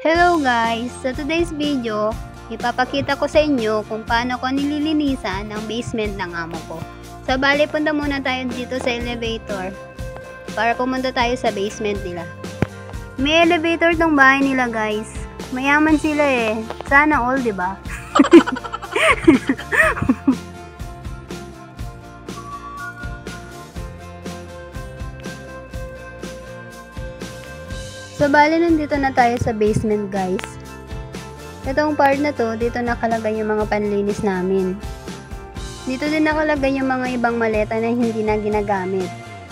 Hello guys! Sa today's video, ipapakita ko sa inyo kung paano ko nililinisan ang basement ng amo ko. So bali, punta muna tayo dito sa elevator para pumunta tayo sa basement nila. May elevator tong bahay nila guys. Mayaman sila eh. Sana all, diba? So, bali nandito na tayo sa basement guys. Itong part na to, dito nakalagay yung mga panlinis namin. Dito din nakalagay yung mga ibang maleta na hindi na ginagamit.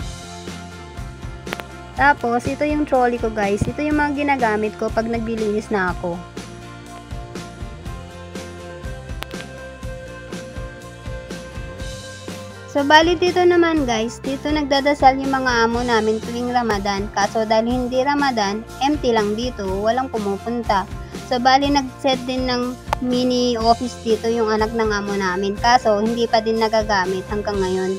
Tapos, ito yung trolley ko guys. Ito yung mga ginagamit ko pag naglilinis na ako. So, bali dito naman guys, dito nagdadasal yung mga amo namin tuwing Ramadan. Kaso dahil hindi Ramadan, empty lang dito, walang pumupunta. So, bali nag-set din ng mini office dito yung anak ng amo namin. Kaso, hindi pa din nagagamit hanggang ngayon.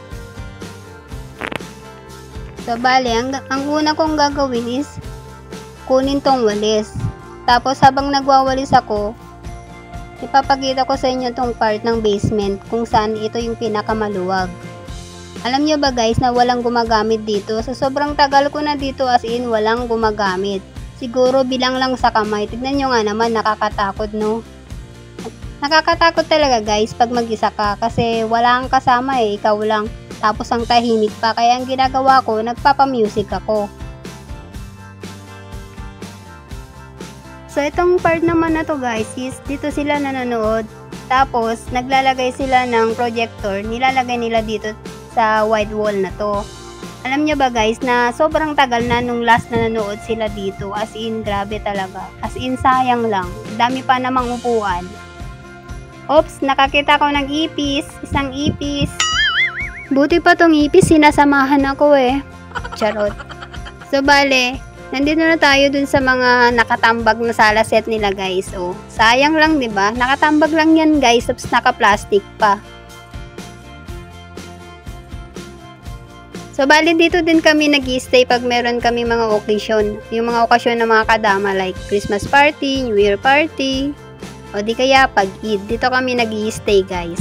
So, bali, ang una kong gagawin is kunin tong walis. Tapos, habang nagwawalis ako, ipapakita ko sa inyo tong part ng basement kung saan ito yung pinakamaluwag. Alam nyo ba guys na walang gumagamit dito? Sa sobrang tagal ko na dito as in walang gumagamit. Siguro bilang lang sa kamay. Tignan nyo nga naman, nakakatakot no? Nakakatakot talaga guys pag mag-isa ka kasi wala kang kasama eh, ikaw lang. Tapos ang tahimik pa, kaya ang ginagawa ko, nagpapamusic ako. So, itong part naman na to guys is dito sila nanonood. Tapos, naglalagay sila ng projector. Nilalagay nila dito sa wide wall na to. Alam nyo ba guys na sobrang tagal na nung last na nanood sila dito. As in, grabe talaga. As in, sayang lang. Dami pa namang upuan. Oops, nakakita ko ng ipis. Isang ipis. Buti pa tong ipis, sinasamahan ako eh. Charot. So, bale, nandito na tayo dun sa mga nakatambag na sala set nila guys. Oh, sayang lang 'di ba? Nakatambag lang 'yan guys, tapos naka-plastic pa. So bali dito din kami nag-i-stay pag meron kami mga occasion. Yung mga okasyon ng mga kadama like Christmas party, New Year party, o di kaya pag Eid. Dito kami nag-i-stay guys.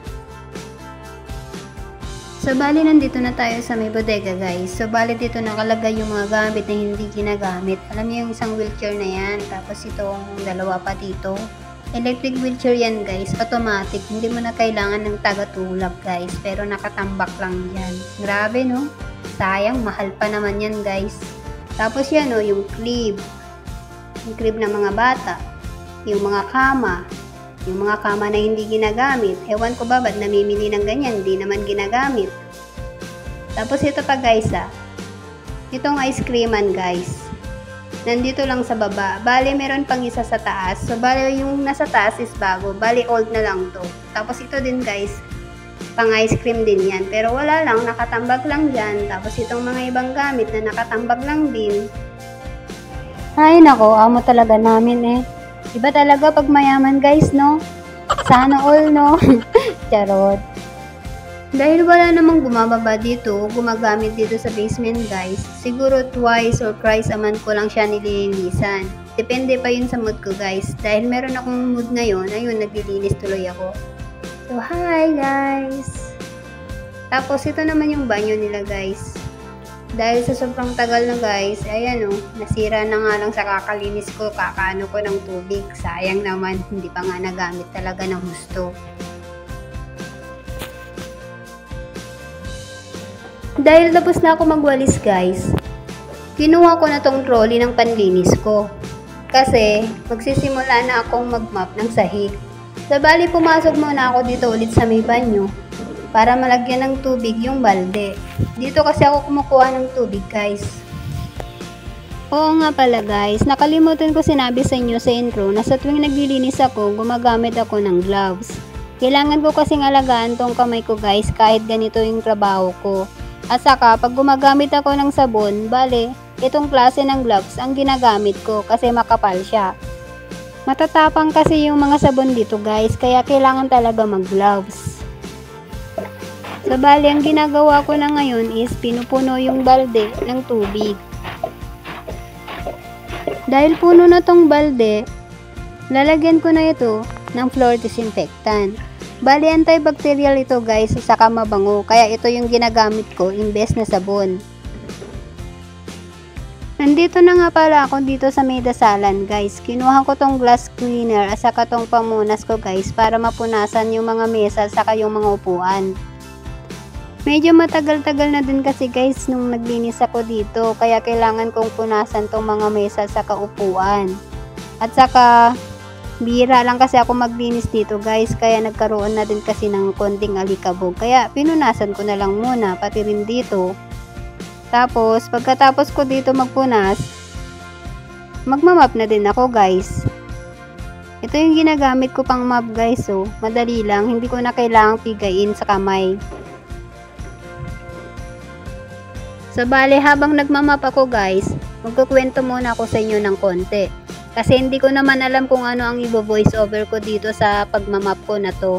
So, bali nandito na tayo sa may bodega guys. So, bali dito nakalagay yung mga gamit na hindi ginagamit. Alam niyo yung isang wheelchair na yan. Tapos itong dalawa pa dito. Electric wheelchair yan guys. Automatic. Hindi mo na kailangan ng tagatulak guys. Pero nakatambak lang yan. Grabe no? Sayang. Mahal pa naman yan guys. Tapos yan o, yung crib. Yung crib ng mga bata. Yung mga kama. Yung mga kama na hindi ginagamit. Ewan ko ba ba't namimili ng ganyan? Hindi naman ginagamit. Tapos ito pa guys itong ice creaman guys. Nandito lang sa baba. Bale meron pang isa sa taas. So bale yung nasa taas is bago. Bale old na lang to. Tapos ito din guys. Pang ice cream din yan. Pero wala lang. Nakatambag lang dyan. Tapos itong mga ibang gamit na nakatambag lang din. Ay nako. Amo talaga namin eh. Iba talaga pag mayaman guys, no? Sana all, no? Charot. Dahil wala namang bumababa dito, gumagamit dito sa basement guys, siguro twice or thrice a month ko lang siya nililinisan. Depende pa yun sa mood ko guys. Dahil meron akong mood ngayon, ayun, naglilinis tuloy ako. So, hi guys! Tapos, ito naman yung banyo nila guys. Dahil sa sobrang tagal na guys, ayan o, nasira na nga lang sa kakalinis ko, kakaano ko ng tubig. Sayang naman, hindi pa nga nagamit talaga ng gusto. Dahil tapos na ako magwalis guys, kinuha ko na tong trolley ng panlinis ko. Kasi, magsisimula na akong mag-mop ng sahig. So, bali pumasok muna ako dito ulit sa may banyo para malagyan ng tubig yung balde. Dito kasi ako kumukuha ng tubig guys. Oo nga pala guys, nakalimutan ko sinabi sa inyo sa intro na sa tuwing naglilinis ako, gumagamit ako ng gloves. Kailangan ko kasing alagaan tong kamay ko guys kahit ganito yung trabaho ko. At saka pag gumagamit ako ng sabon, bale, itong klase ng gloves ang ginagamit ko kasi makapal siya. Matatapang kasi yung mga sabon dito guys, kaya kailangan talaga mag-gloves. So, bali, ang ginagawa ko na ngayon is pinupuno yung balde ng tubig. Dahil puno na tong balde, lalagyan ko na ito ng floor disinfectant. Bali, antibacterial ito guys, saka mabango. Kaya ito yung ginagamit ko imbes na sabon. Nandito na nga pala ako dito sa may dasalan guys. Kinuha ko tong glass cleaner at saka tong pamunas ko guys para mapunasan yung mga mesa at saka yung mga upuan. Medyo matagal-tagal na din kasi guys nung naglinis ako dito. Kaya kailangan kong punasan tong mga mesa at saka upuan. At saka bihira lang kasi ako maglinis dito guys, kaya nagkaroon na din kasi ng konting alikabog, kaya pinunasan ko na lang muna pati rin dito. Tapos pagkatapos ko dito magpunas, magmamap na din ako guys. Ito yung ginagamit ko pang map guys, so madali lang, hindi ko na kailangang pigain sa kamay. So bale, habang nagmamap ako guys, magkukwento muna ako sa inyo ng konti. Kasi hindi ko naman alam kung ano ang i-voice over ko dito sa pagmamap ko na to.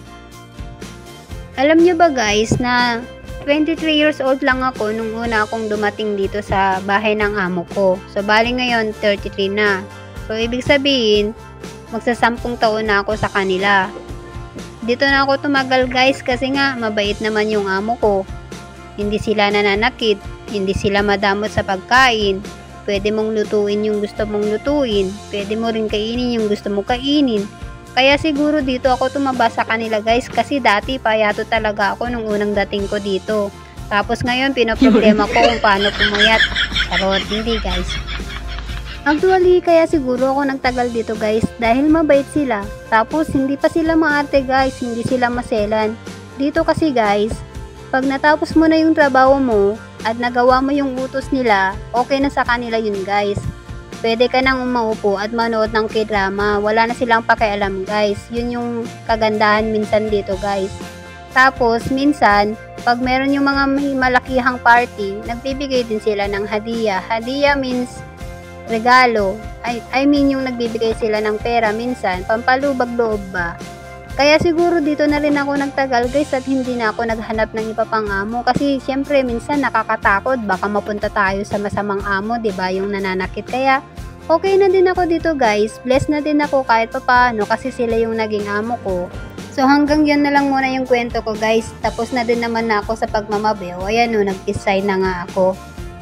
Alam nyo ba guys na 23 years old lang ako nung una akong dumating dito sa bahay ng amo ko. So bali ngayon 33 na. So ibig sabihin, magsasampung taon na ako sa kanila. Dito na ako tumagal guys kasi nga mabait naman yung amo ko. Hindi sila nananakit, hindi sila madamot sa pagkain. Pwede mong lutuin yung gusto mong lutuin. Pwede mo rin kainin yung gusto mong kainin. Kaya siguro dito ako tumaba sa kanila guys. Kasi dati payato talaga ako nung unang dating ko dito. Tapos ngayon pinaproblema ko kung paano pumayat. Charot, hindi guys. Actually, kaya siguro ako nagtagal dito guys. Dahil mabait sila. Tapos hindi pa sila maarte guys. Hindi sila maselan. Dito kasi guys, pag natapos mo na yung trabaho mo at nagawa mo yung utos nila, okay na sa kanila yun guys. Pwede ka nang umaupo at manood ng k-drama. Wala na silang pakialam guys. Yun yung kagandahan minsan dito guys. Tapos minsan, pag meron yung mga malakihang party, nagbibigay din sila ng hadiah. Hadiah means regalo. I mean yung nagbibigay sila ng pera minsan, pampalubag loob ba. Kaya siguro dito na rin ako nagtagal guys at hindi na ako naghanap ng iba pang amo kasi syempre minsan nakakatakot, baka mapunta tayo sa masamang amo, 'di ba, yung nananakit. Kaya okay na din ako dito guys, blessed na din ako kahit papaano kasi sila yung naging amo ko. So hanggang yan na lang muna yung kwento ko guys, tapos na din naman na ako sa pagmamabew. Ayan o, nag-design na nga ako.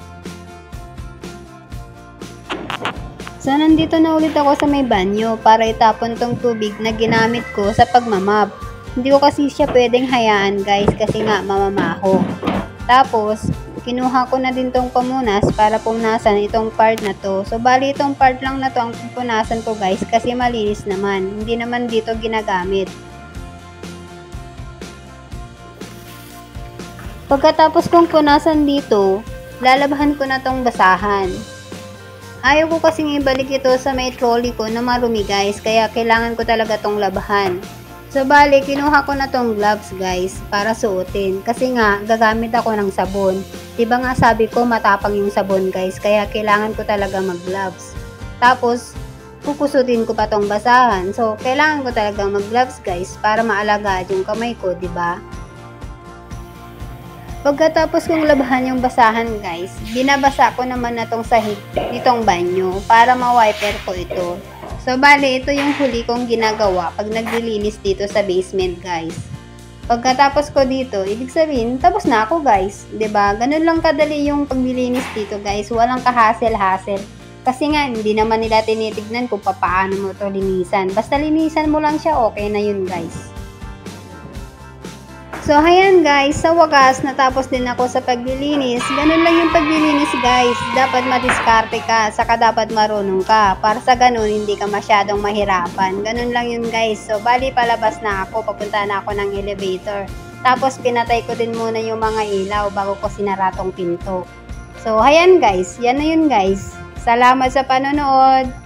So, nandito na ulit ako sa may banyo para itapon tong tubig na ginamit ko sa pagmamap. Hindi ko kasi siya pwedeng hayaan guys kasi nga mamamaho. Tapos, kinuha ko na din tong pamunas para punasan itong part na to. So, bali itong part lang na to ang punasan ko guys kasi malinis naman. Hindi naman dito ginagamit. Pagkatapos kong punasan dito, lalabahan ko na tong basahan. Ayaw ko kasing ibalik ito sa may trolley ko na marumi guys, kaya kailangan ko talaga tong labahan. So bali, kinuha ko na tong gloves guys para suotin kasi nga gagamit ako ng sabon. Diba nga sabi ko matapang yung sabon guys, kaya kailangan ko talaga mag gloves. Tapos kukusutin ko pa tong basahan, so kailangan ko talaga mag gloves guys para maalagaan yung kamay ko, diba? Pagkatapos kong labahan yung basahan guys, binabasa ko naman na tong sahig nitong banyo para ma-wiper ko ito. So bali, ito yung huli kong ginagawa pag naglilinis dito sa basement guys. Pagkatapos ko dito, ibig sabihin, tapos na ako guys. 'Di ba? Ganun lang kadali yung paglilinis dito guys, walang kahasel-hasel. Kasi nga, hindi naman nila tinitignan kung paano mo ito linisan. Basta linisan mo lang siya, okay na yun guys. So, ayan guys, sa wakas, natapos din ako sa paglilinis. Ganun lang yung paglilinis guys. Dapat madiskarte ka, saka dapat marunong ka. Para sa ganun, hindi ka masyadong mahirapan. Ganun lang yun guys. So, bali palabas na ako, papunta na ako ng elevator. Tapos, pinatay ko din muna yung mga ilaw bago ko sinaratong pinto. So, ayan guys, yan na yun guys. Salamat sa panonood.